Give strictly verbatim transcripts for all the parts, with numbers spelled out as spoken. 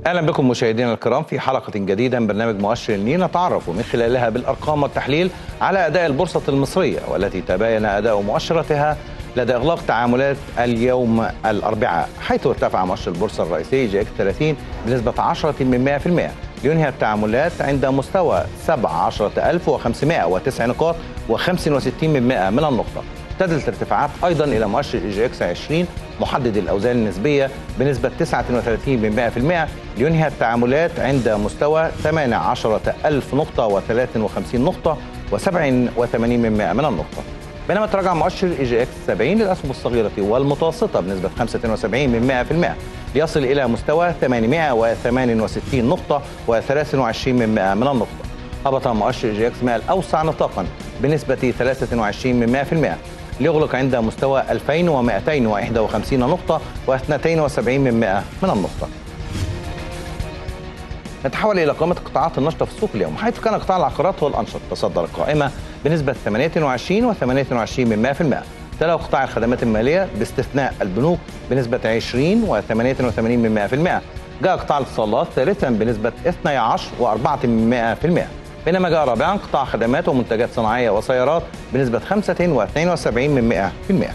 اهلا بكم مشاهدينا الكرام في حلقه جديده من برنامج مؤشر النيل، نتعرف من خلالها بالارقام والتحليل على اداء البورصه المصريه، والتي تباين اداء مؤشراتها لدى اغلاق تعاملات اليوم الاربعاء، حيث ارتفع مؤشر البورصه الرئيسي جي اكس ثلاثين بنسبه عشرة من مئة بالمئة لينهي التعاملات عند مستوى سبعة عشر ألف وخمسمئة وتسع نقاط وخمسة وستين من مئة من النقطه. ابتدت الارتفاعات ايضا الى مؤشر جي اكس عشرين محدد الاوزان النسبيه بنسبه تسعة وثلاثين من مئة بالمئة لينهي التعاملات عند مستوى ثمانية عشر ألف نقطه وثلاث وخمسين نقطه وسبعة وثمانين من مئة من النقطه. بينما تراجع مؤشر اي جي اكس سبعين للاسهم الصغيره والمتوسطه بنسبه خمسة وسبعين من مئة بالمئة ليصل الى مستوى ثمانمئة وثمانية وستين نقطه وثلاث وعشرين من مئة من النقطه. هبط مؤشر جي اكس مئة الاوسع نطاقا بنسبه ثلاثة وعشرين من مئة بالمئة ليغلق عند مستوى ألفين ومئتين وواحد وخمسين نقطة واثنين وسبعين من مئة من النقطة. نتحول إلى قائمة القطاعات النشطة في السوق اليوم، حيث كان قطاع العقارات هو الأنشط، تصدر القائمة بنسبة ثمانية وعشرين وثمانية وعشرين من مئة بالمئة. تلاه قطاع الخدمات المالية باستثناء البنوك بنسبة عشرين وثمانية وثمانين من مئة بالمئة. جاء قطاع الاتصالات ثالثا بنسبة اثني عشر وأربعة من مئة بالمئة. بينما جاء رابعا قطاع خدمات ومنتجات صناعية وسيارات بنسبة خمسة واثنين وسبعين من مئة بالمئة.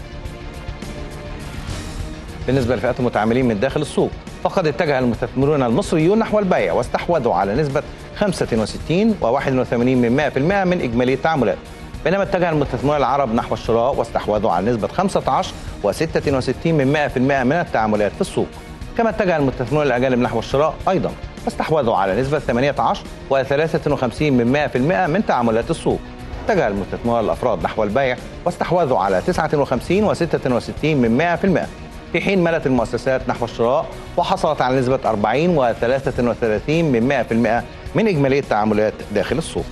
بالنسبة لفئات المتعاملين من داخل السوق، فقد اتجه المستثمرون المصريون نحو البيع واستحوذوا على نسبة خمسة وستين وواحد وثمانين من مئة بالمئة من إجمالي التعاملات. بينما اتجه المستثمرون العرب نحو الشراء واستحوذوا على نسبة خمسة عشر وستة وستين من مئة بالمئة من التعاملات في السوق. كما اتجه المستثمرون الأجانب نحو الشراء أيضا واستحوذوا على نسبة ثمانية عشر وثلاثة وخمسين من مئة بالمئة من تعاملات السوق. اتجه المستثمرون الأفراد نحو البيع واستحوذوا على تسعة وخمسين وستة وستين من مئة بالمئة، في حين مالت المؤسسات نحو الشراء وحصلت على نسبة أربعين وثلاثة وثلاثين من مئة بالمئة من إجمالي التعاملات داخل السوق.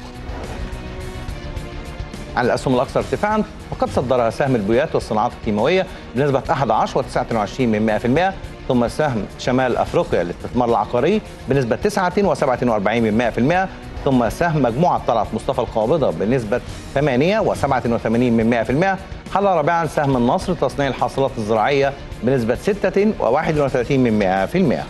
عن الأسهم الأكثر ارتفاعا، وقد صدرها سهم البويات والصناعات الكيماوية بنسبة أحد عشر وتسعة وعشرين من مئة بالمئة، ثم سهم شمال أفريقيا للاستثمار العقاري بنسبة تسعة وسبعة وأربعين من مئة بالمئة، ثم سهم مجموعة طلعت مصطفى القابضة بنسبة ثمانية وسبعة وثمانين من مئة بالمئة. حل رابعا سهم النصر تصنيع الحاصلات الزراعية بنسبة ستة وواحد وثلاثين من مئة بالمئة.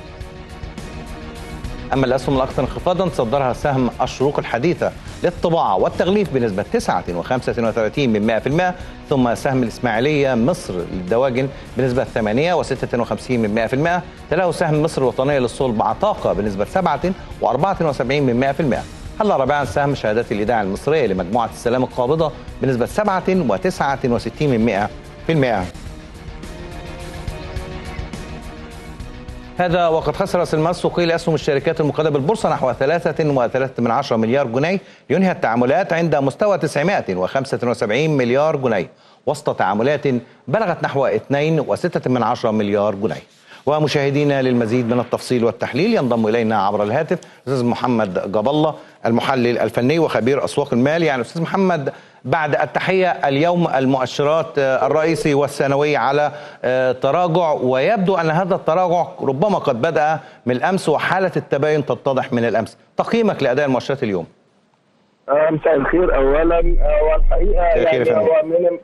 أما الأسهم الأكثر انخفاضا تصدرها سهم الشروق الحديثة للطباعة والتغليف بنسبة تسعة وخمسة وثلاثين من مئة بالمئة، ثم سهم الإسماعيلية مصر للدواجن بنسبة ثمانية وستة وخمسين من مئة بالمئة. تلاه سهم مصر الوطنية للصلب عطاقة بنسبة سبعة وأربعة وسبعين من مئة بالمئة. حل رابعا سهم شهادات الإيداع المصرية لمجموعة السلام القابضة بنسبة سبعة وتسعة وستين من مئة بالمئة. هذا وقد خسر سلمان السوقي لأسهم الشركات المقيدة بالبورصة نحو ثلاثة وثلاثة من عشرة مليار جنيه لينهي التعاملات عند مستوى تسعمئة وخمسة وسبعين مليار جنيه وسط تعاملات بلغت نحو اثنين وستة من عشرة مليار جنيه. ومشاهدينا للمزيد من التفصيل والتحليل ينضم إلينا عبر الهاتف أستاذ محمد جاب الله المحلل الفني وخبير أسواق المال. يعني أستاذ محمد، بعد التحية، اليوم المؤشرات الرئيسي والثانوي على تراجع، ويبدو أن هذا التراجع ربما قد بدأ من الأمس وحالة التباين تتضح من الأمس. تقييمك لأداء المؤشرات اليوم؟ مساء الخير. أولا والحقيقة يعني هو من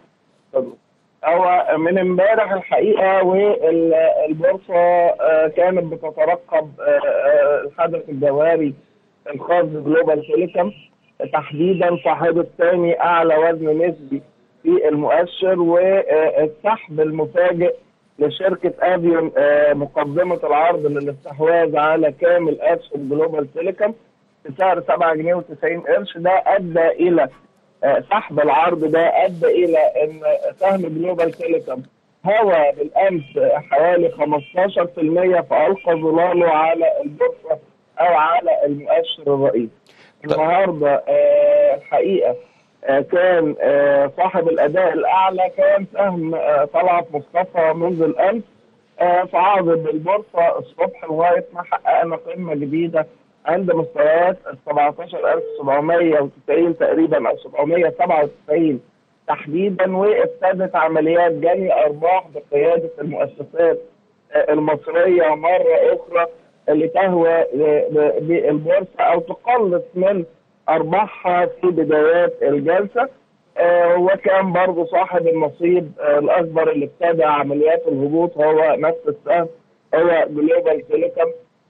هو من امبارح الحقيقة والبورصة كانت بتترقب الحدث الجوهري الخاص بجلوبال تيليكوم، تحديدا صاحبة ثاني اعلى وزن نسبي في المؤشر، والسحب المفاجئ لشركة افيون مقدمة العرض للاستحواذ على كامل اسهم جلوبال تيليكوم بسعر سبعة جنيه وتسعين قرش. ده ادى الى سحب العرض، ده ادى الى ان سهم جلوبال تيليكوم هوى بالامس حوالي خمستاشر بالمئة فالقى ظلاله على البورصة او على المؤشر الرئيسي. النهارده آه الحقيقه آه كان آه صاحب الاداء الاعلى كان سهم آه طلعت مصطفى منذ الامس آه فعرض بالبورصه الصبح لغايه ما حققنا قمه جديده عند مستويات سبعتاشر ألف وسبعمئة وتسعين تقريبا او سبعمئة وسبعة وتسعين تحديدا، وابتدت عمليات جني ارباح بقياده المؤسسات آه المصريه مره اخرى اللي تهوى بالبورصه او تقلص من ارباحها في بدايات الجلسه. آه وكان برضه صاحب النصيب آه الاكبر اللي ابتدى عمليات الهبوط هو نفس السهم، هو جلوبال تيليكوم.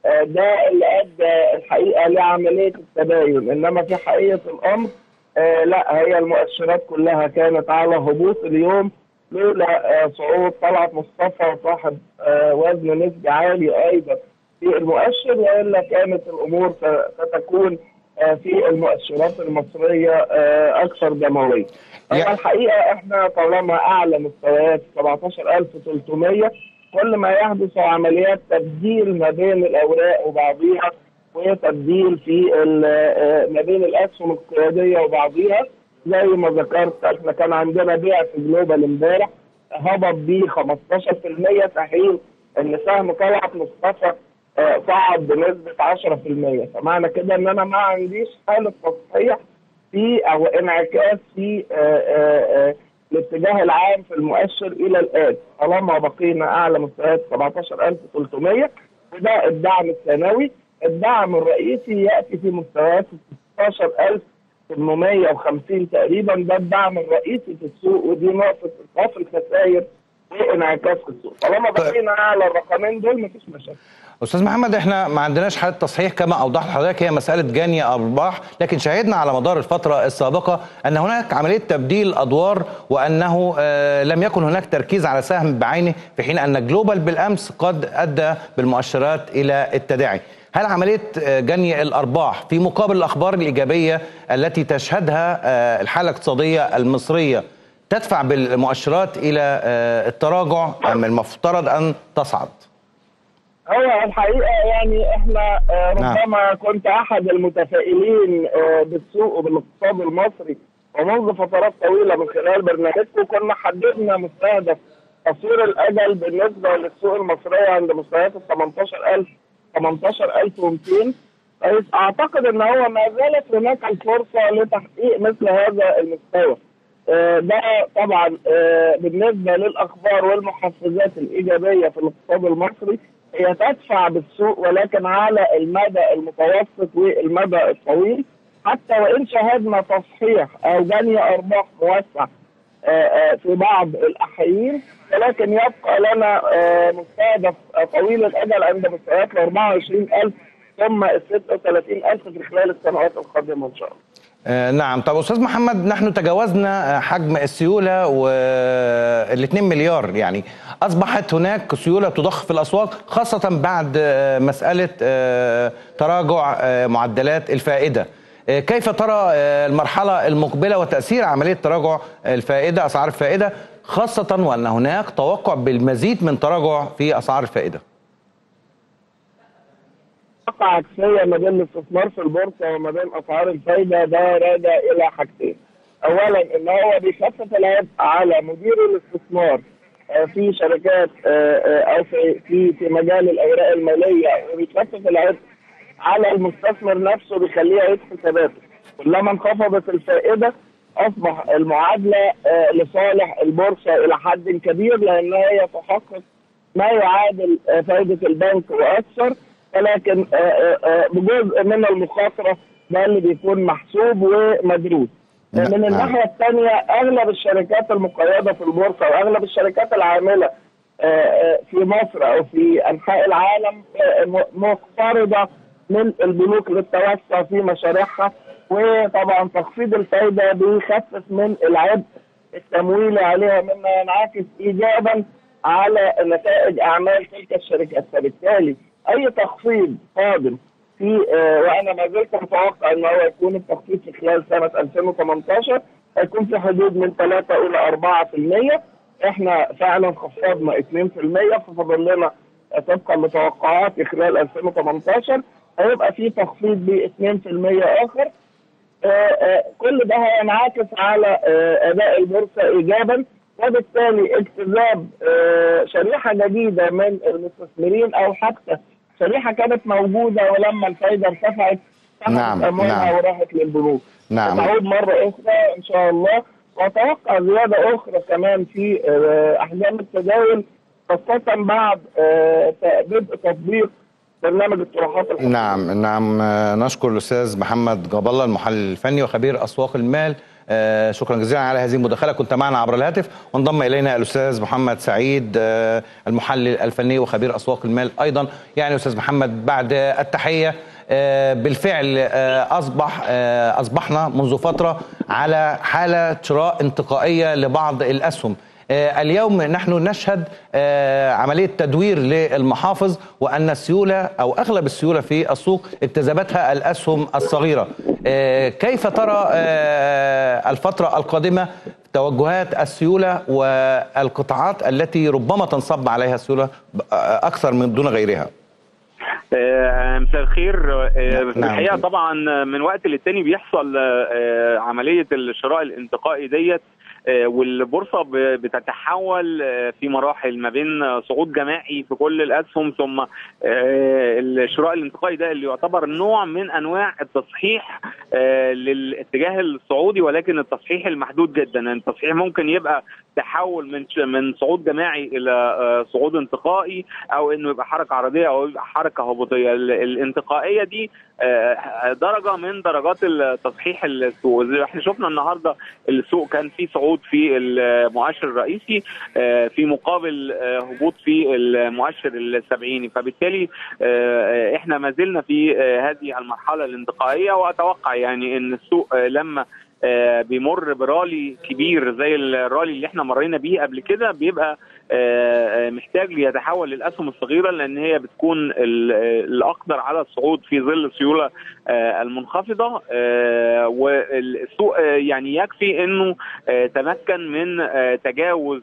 ده اللي ادى الحقيقه لعمليه التباين، انما في حقيقه الامر لا، هي المؤشرات كلها كانت على هبوط اليوم لولا صعود طلعت مصطفى صاحب وزن نسبي عالي ايضا في المؤشر، والا كانت الامور ستكون في المؤشرات المصريه اكثر دمويه. يعني الحقيقه احنا طالما اعلى مستويات سبعة عشر ألف وثلاثمائة، كل ما يحدث عمليات تبديل ما بين الاوراق وبعضيها، وتبديل في ما بين الاسهم القياديه وبعضيها. زي ما ذكرت احنا كان عندنا بيع في جلوبال امبارح هبط ب خمستاشر بالمئة في حين ان سهم طلعت مصطفى صعد بنسبه عشرة بالمئة، فمعنى كده ان انا ما عنديش حاله تصحيح في او انعكاس في الاتجاه العام في المؤشر الى الان، طالما بقينا اعلى مستويات سبعة عشر ألف وثلاثمائة، وده الدعم الثانوي. الدعم الرئيسي ياتي في مستويات ستة عشر ألف وثمانمائة وخمسين تقريبا، ده الدعم الرئيسي في السوق، ودي نقطه ايقاف الخسائر وانعكاس في السوق. طالما بقينا اعلى الرقمين دول مفيش مشاكل. استاذ محمد، احنا ما عندناش حاله تصحيح كما اوضح لحضرتك، هي مساله جني ارباح، لكن شاهدنا على مدار الفتره السابقه ان هناك عمليه تبديل ادوار، وانه آه لم يكن هناك تركيز على سهم بعينه، في حين ان جلوبال بالامس قد ادى بالمؤشرات الى التداعي. هل عمليه جني الارباح في مقابل الاخبار الايجابيه التي تشهدها آه الحاله الاقتصاديه المصريه تدفع بالمؤشرات الى آه التراجع، ام المفترض ان تصعد؟ هو الحقيقه يعني احنا ربما كنت احد المتفائلين بالسوق وبالاقتصاد المصري، ومنذ فترات طويله من خلال برنامجكم كنا حددنا مستهدف قصير الاجل بالنسبه للسوق المصريه عند مستويات ال ثمانية عشر ألف ثمانية عشر ألف ومئتين. اعتقد ان هو ما زالت هناك الفرصه لتحقيق مثل هذا المستوى. ده طبعا بالنسبه للاخبار والمحفزات الايجابيه في الاقتصاد المصري هي تدفع بالسوق، ولكن على المدى المتوسط والمدى الطويل، حتى وان شاهدنا تصحيح او جني ارباح موسع في بعض الاحايين، ولكن يبقى لنا مستهدف طويل الاجل عند مستويات ال أربعة وعشرين ألف ثم ال ستة وثلاثين ألف في خلال السنوات القادمه ان شاء الله. آه نعم. طب استاذ محمد، نحن تجاوزنا حجم السيوله وال اثنين مليار، يعني اصبحت هناك سيوله تضخ في الاسواق، خاصه بعد آه مساله آه تراجع آه معدلات الفائده. آه كيف ترى آه المرحله المقبله وتاثير عمليه تراجع الفائده، اسعار الفائده، خاصه وان هناك توقع بالمزيد من تراجع في اسعار الفائده؟ عكسيه ما بين الاستثمار في البورصه وما بين اسعار الفايده، ده راجع الى حاجتين. اولا ان هو بيخفف العبء على مدير الاستثمار في شركات او في في في مجال الاوراق الماليه، وبيخفف العبء على المستثمر نفسه، بيخليه يعيد حساباته. كلما انخفضت الفائده اصبح المعادله لصالح البورصه الى حد كبير، لان هي تحقق ما يعادل فائده البنك واكثر، ولكن بجزء من المخاطره ده اللي بيكون محسوب ومدروس. من الناحيه الثانيه اغلب الشركات المقيده في البورصه واغلب الشركات العامله في مصر او في انحاء العالم مقترضه من البنوك للتوسع في مشاريعها، وطبعا تخفيض الفائده بيخفف من العبء التمويلي عليها، مما ينعكس ايجابا على نتائج اعمال تلك الشركات. فبالتالي اي تخفيض قادم في آه وانا ما زلت متوقع ان هو يكون التخفيض في خلال سنه ألفين وثمانية عشر هيكون في حدود من ثلاثة الى أربعة بالمئة. احنا فعلا خفضنا اثنين بالمئة، ففضل لنا طبقا لتوقعاتي خلال ألفين وثمانية عشر هيبقى في تخفيض ب اثنين بالمئة اخر. آه آه كل ده هينعكس على آه اداء البورصه ايجابا، وبالتالي اجتذاب آه شريحه جديده من المستثمرين، او حتى شريحه كانت موجوده ولما الفائده ارتفعت نعم اموالها نعم وراحت للبنوك. نعم تعود مره اخرى ان شاء الله، واتوقع زياده اخرى كمان في آه احجام التداول، خاصه بعد آه بدء تطبيق برنامج الطروحات الحكومية. نعم نعم. نشكر الاستاذ محمد جاب الله، المحلل الفني وخبير اسواق المال شكرا جزيلا على هذه المداخلة، كنت معنا عبر الهاتف. وانضم إلينا الأستاذ محمد سعيد المحلل الفني وخبير أسواق المال أيضا. يعني أستاذ محمد، بعد التحية، بالفعل أصبح أصبحنا منذ فترة على حالة شراء انتقائية لبعض الأسهم. اليوم نحن نشهد عملية تدوير للمحافظ، وأن السيولة أو أغلب السيولة في السوق اجتذبتها الأسهم الصغيرة. كيف ترى الفترة القادمة توجهات السيولة والقطاعات التي ربما تنصب عليها السيولة أكثر من دون غيرها؟ مساء الخير. في الحقيقة طبعا من وقت للتاني بيحصل عملية الشراء الانتقائي ديت، والبورصة بتتحول في مراحل ما بين صعود جماعي في كل الأسهم، ثم الشراء الانتقائي ده اللي يعتبر نوع من أنواع التصحيح للاتجاه الصعودي، ولكن التصحيح المحدود جدا. التصحيح ممكن يبقى تحول من من صعود جماعي إلى صعود انتقائي، أو إنه يبقى حركة عرضية أو يبقى حركة هبوطية. الانتقائية دي درجة من درجات التصحيح السوق. احنا شفنا النهارده السوق كان فيه صعود في المؤشر الرئيسي في مقابل هبوط في المؤشر السبعيني، فبالتالي احنا ما زلنا في هذه المرحلة الانتقائية. واتوقع يعني ان السوق لما بيمر برالي كبير زي الرالي اللي احنا مرينا بيه قبل كده، بيبقى محتاج ليتحول للاسهم الصغيره، لان هي بتكون الاقدر على الصعود في ظل السيوله المنخفضه. والسوق يعني يكفي انه تمكن من تجاوز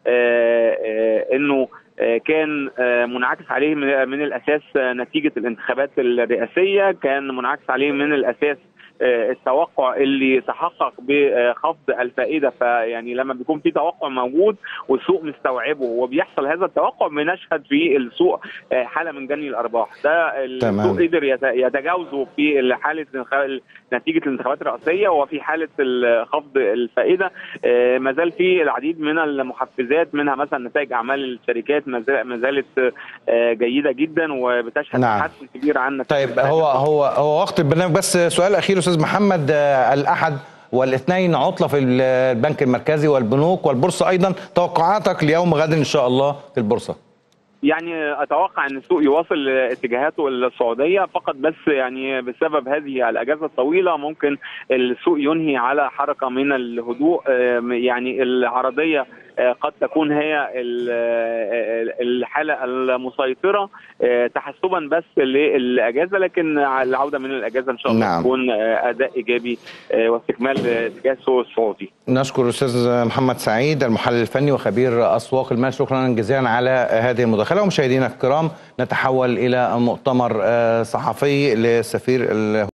انه كان منعكس عليه من الاساس نتيجه الانتخابات الرئاسيه، كان منعكس عليه من الاساس التوقع اللي تحقق بخفض الفائده. فيعني لما بيكون في توقع موجود والسوق مستوعبه وبيحصل هذا التوقع، بنشهد في السوق حاله من جني الارباح. ده السوق قدر يتجاوزه في حاله نتيجه الانتخابات الرئاسيه، وفي حاله خفض الفائده ما زال في العديد من المحفزات، منها مثلا نتائج اعمال الشركات ما زالت جيده جدا وبتشهد تحسن نعم. كبير عن. طيب هو هو هو وقت البرنامج، بس سؤال اخير استاذ محمد. الاحد والاثنين عطله في البنك المركزي والبنوك والبورصه ايضا، توقعاتك ليوم غد ان شاء الله في البورصه؟ يعني اتوقع ان السوق يواصل اتجاهاته الصعوديه فقط، بس يعني بسبب هذه الاجازه الطويله ممكن السوق ينهي على حركه من الهدوء. يعني العرضيه قد تكون هي الحاله المسيطره تحسبا بس للاجازه، لكن العوده من الاجازه ان شاء الله نعم. تكون اداء ايجابي واستكمال اتجاه السوق الصعودي. نشكر الاستاذ محمد سعيد المحلل الفني وخبير اسواق المال، شكرا جزيلا على هذه المداخله. ومشاهدينا الكرام، نتحول الى مؤتمر صحفي لسفير